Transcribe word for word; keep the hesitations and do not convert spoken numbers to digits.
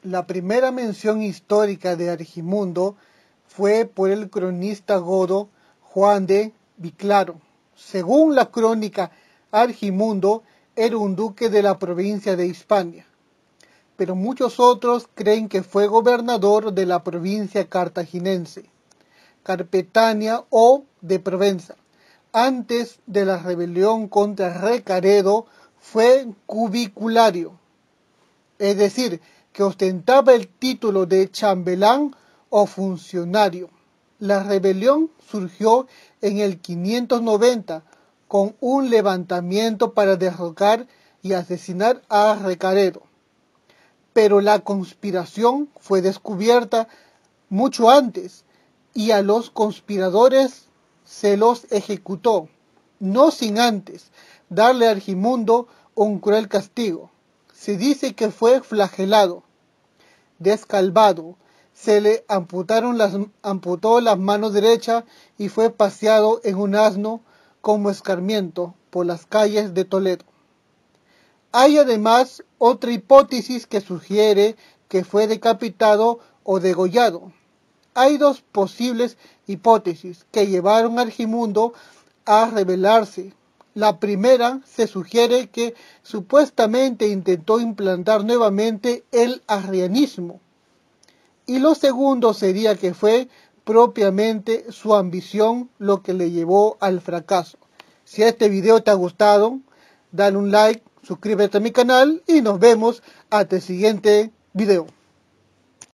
La primera mención histórica de Argimundo fue por el cronista godo Juan de Viclaro. Según la crónica, Argimundo era un duque de la provincia de Hispania, pero muchos otros creen que fue gobernador de la provincia cartaginense, Carpetania o de Provenza. Antes de la rebelión contra Recaredo fue cubiculario, es decir, que ostentaba el título de chambelán o funcionario. La rebelión surgió en el quinientos noventa con un levantamiento para derrocar y asesinar a Recaredo, pero la conspiración fue descubierta mucho antes y a los conspiradores se los ejecutó, no sin antes darle a Argimundo un cruel castigo. Se dice que fue flagelado, descalvado, se le amputaron las, amputó la mano derecha y fue paseado en un asno como escarmiento por las calles de Toledo. Hay además otra hipótesis que sugiere que fue decapitado o degollado. Hay dos posibles hipótesis que llevaron a Argimundo a rebelarse. La primera se sugiere que supuestamente intentó implantar nuevamente el arrianismo. Y lo segundo sería que fue propiamente su ambición lo que le llevó al fracaso. Si este video te ha gustado, dale un like, suscríbete a mi canal y nos vemos hasta el siguiente video.